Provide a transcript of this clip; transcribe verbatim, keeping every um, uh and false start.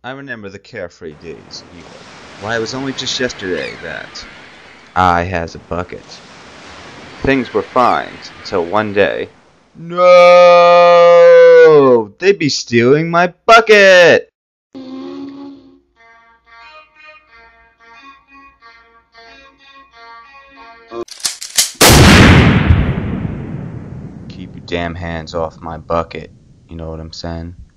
I remember the carefree days, Ewan. Why, it was only just yesterday that I has a bucket. Things were fine until one day. No! They'd be stealing my bucket! Keep your damn hands off my bucket. You know what I'm saying?